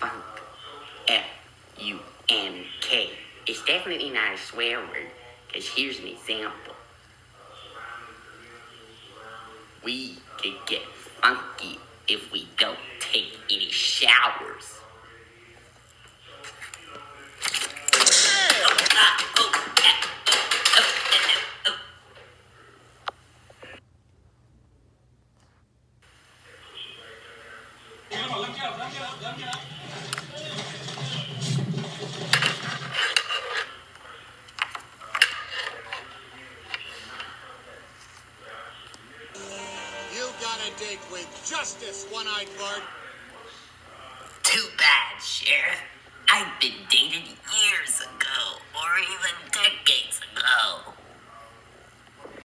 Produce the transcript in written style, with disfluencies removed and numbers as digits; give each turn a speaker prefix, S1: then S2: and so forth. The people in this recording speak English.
S1: funk. F-U-N-K. It's definitely not a swear word, because here's an example. We could get funky if we don't take any showers.
S2: You got a date with Justice, One-Eyed Bart.
S1: Too bad, Sheriff. I've been dated years ago, or even decades ago.